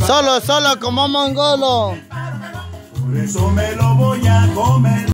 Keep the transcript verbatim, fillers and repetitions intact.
Solo, solo como mongolo. Por eso me lo voy a comer.